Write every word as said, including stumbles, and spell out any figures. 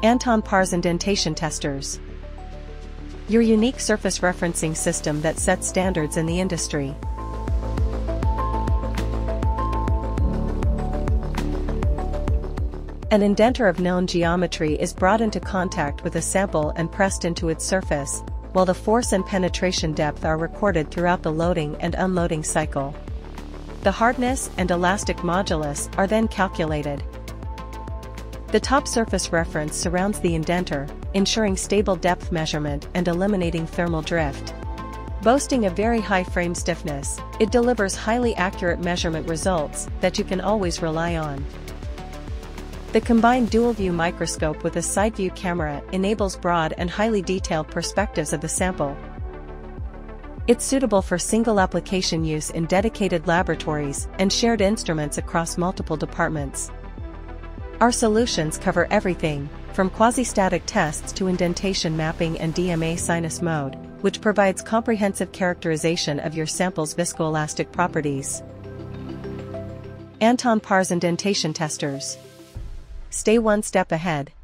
Anton Paar's indentation testers. Your unique surface referencing system that sets standards in the industry. An indenter of known geometry is brought into contact with a sample and pressed into its surface, while the force and penetration depth are recorded throughout the loading and unloading cycle. The hardness and elastic modulus are then calculated. The top surface reference surrounds the indenter, ensuring stable depth measurement and eliminating thermal drift. Boasting a very high frame stiffness, it delivers highly accurate measurement results that you can always rely on. The combined dual-view microscope with a side-view camera enables broad and highly detailed perspectives of the sample. It's suitable for single application use in dedicated laboratories and shared instruments across multiple departments. Our solutions cover everything, from quasi-static tests to indentation mapping and D M A sinus mode, which provides comprehensive characterization of your sample's viscoelastic properties. Anton Paar's indentation testers. Stay one step ahead.